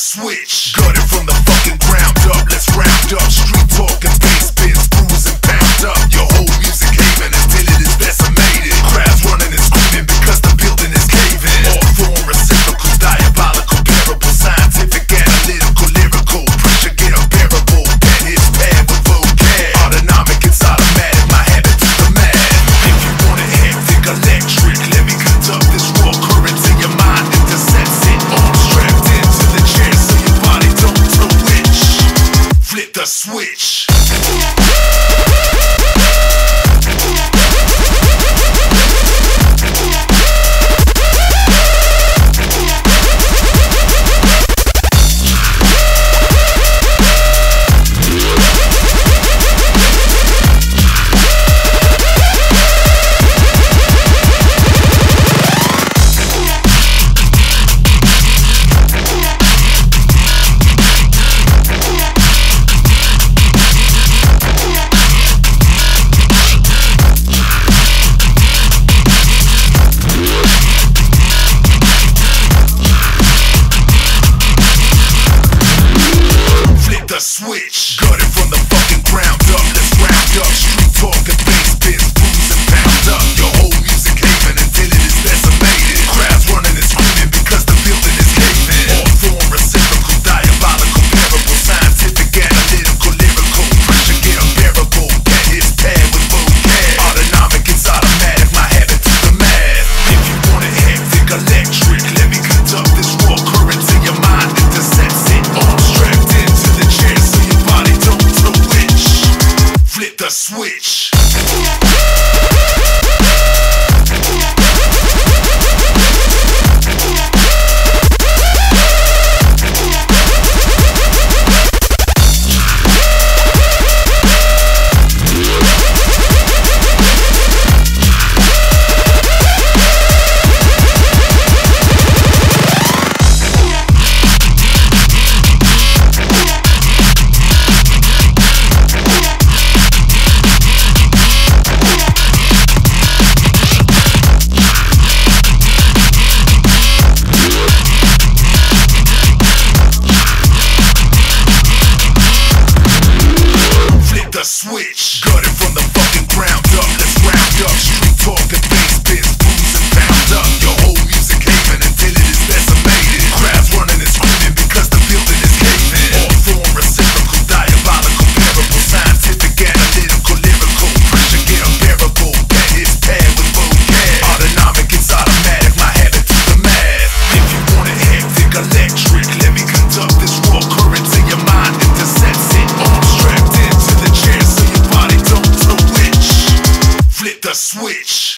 switch. Got it from the fucking ground up. Let's round up. Street talk and space spins, bruise and pound up. Your whole music haven until it is decimated. Crowds running and screaming because the building is caving. All form reciprocals, diabolical parables, scientific, analytical, lyrical. Pressure get unbearable. Pen hits pad with vocab. Autonomic, it's automatic. My habit to the mad. If you want it hectic, electric, let me conduct this raw current in your mind. Intercepts it. All strapped into the chair so your body don't twitch. Flip the switch. Switch. Got it from the fucking ground up. Let's round up. Street talk and bass spins, bruise and pound up. Your whole music haven until it is decimated. Crowds running and screaming because the building is caving. All form reciprocal, diabolical, parable, scientific, analytical, lyrical. Pressure get unbearable. Pen hits pad with vocab. Autonomic, it's automatic. My habit to the mad. If you want it hectic, electric, let me conduct this raw current in your mind. Intercepts it. All strapped into the chair so your body don't twitch. Flip the switch. Switch. Got it from the fucking ground up. Let's round up. Street talk and bass spins, bruise and pound up. Your whole music haven until it is decimated. Crowds running and screaming because the building is caving. All form reciprocal, diabolical, parable, scientific, analytical, lyrical. Pressure get unbearable. Pen hits pad with vocab. Autonomic, it's automatic. My habit to the mad. If you want it hectic, electric, let me conduct this raw current in your mind. Intercepts it. All strapped into the chair so your body don't twitch. Flip the switch.